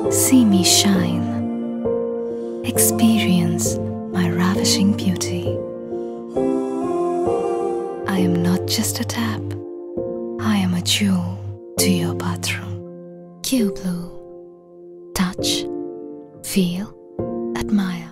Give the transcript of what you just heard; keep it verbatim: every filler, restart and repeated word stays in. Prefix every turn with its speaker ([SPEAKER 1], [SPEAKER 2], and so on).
[SPEAKER 1] See me shine. Experience my ravishing beauty. I am not just a tap. I am a jewel to your bathroom. Q Blue. Touch, feel, admire.